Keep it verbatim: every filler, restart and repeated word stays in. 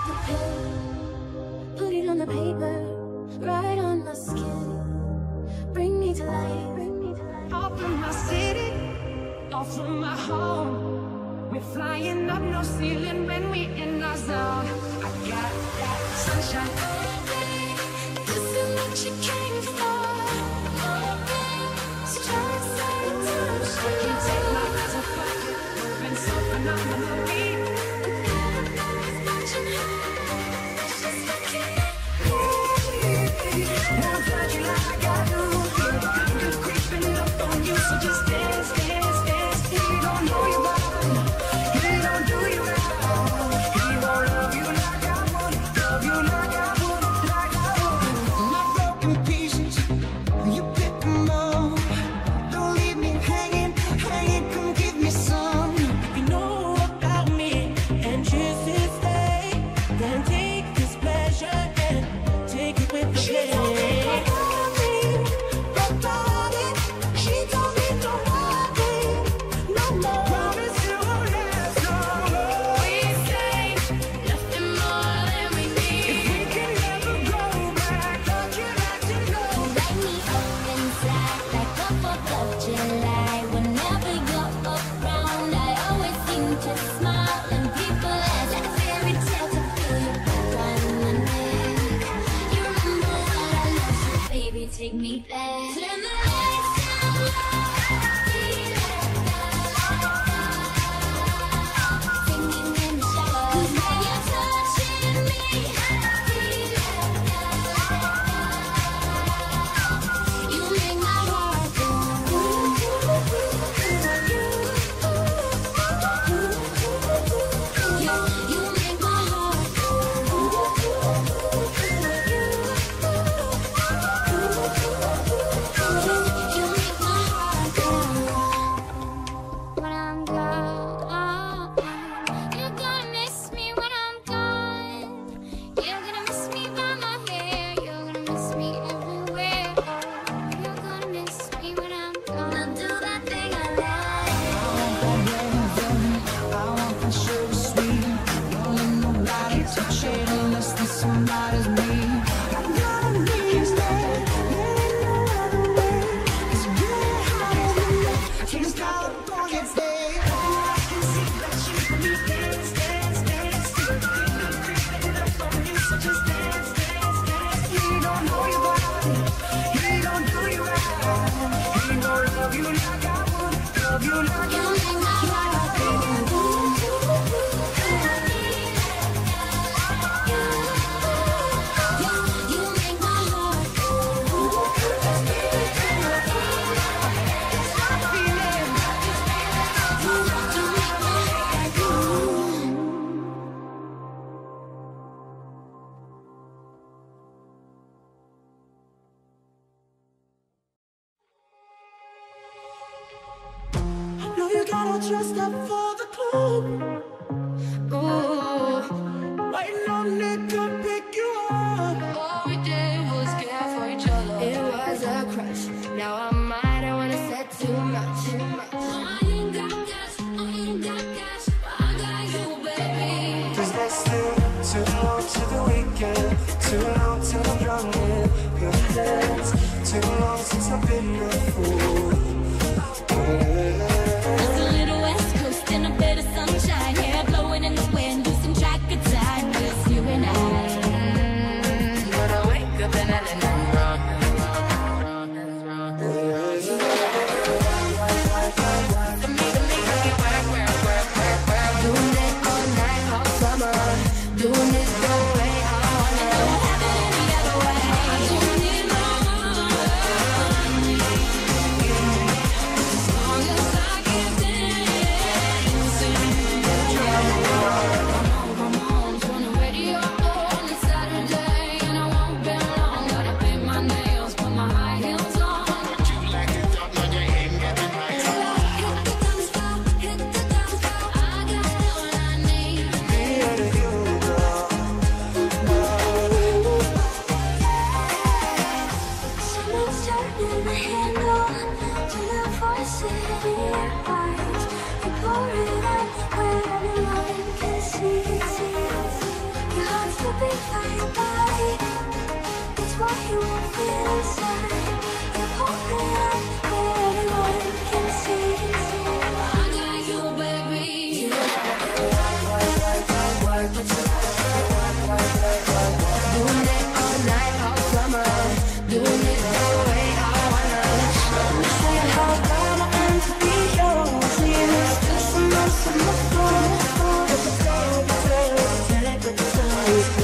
the pen, put it on the paper, right on my skin. Bring me to life, bring me to life. Off from my city, off from my home. We're flying up, no ceiling when we in our zone. I got that sunshine. This is what you came for. So try and say touch. I can't take my eyes off of you. You've been so phenomenally. Now I'm glad you like I do. I'm just creeping up on you, so just dance, dance, dance. He don't know you well, he don't do you well. He won't love you like I would, love you like I would, like I would. My broken pieces, you pick them up. Don't leave me hanging, hanging, come give me some. If you know about me and choose to stay, then take this pleasure and take it with the pain. Take me back. Turn the lights down low. Feel it down. Singing in the shower. 'Cause when you're touching me, feel it down. You make my heart go. You, you make my heart go. Dressed up for the club. Ooh, waiting on it to pick you up. All we did was care for each other. It was a crush. Now I'm mine, I wanna say too much, too much. I ain't got cash, I ain't got cash, but I got you, baby. 'Cause that's still too long to the weekend, too long till I'm drunk in your hands, too long since I've been a fool. Yeah. A bit of sunshine, hair blowing in the wind, losing track of time, just you and I. But I wake up and I know I'm wrong, wrong, wrong, wrong. For me to make it work, work, work, work, work. Doing it all night, all summer. Doing it the way I wanna know. Have it any other way. Doing it wrong. As long as I can dance. Come on, turn the radio on. It's Saturday and I won't be long. Gotta paint my nails, put my high heels on. You like it up, now you ain't getting right. Hit the dance floor, hit the dance floor. I got all I need. Me and you, girl. inside. Hold me up where everyone can see. I got you, baby. You work, work, work, work, work, but you work, work, work, work, work. Doing it all night, all summer. Doing it the way I wanna. Let me show you how proud I am to be yours. Yeah, let's do some more, some more fun. Take it, take it, take it, take it.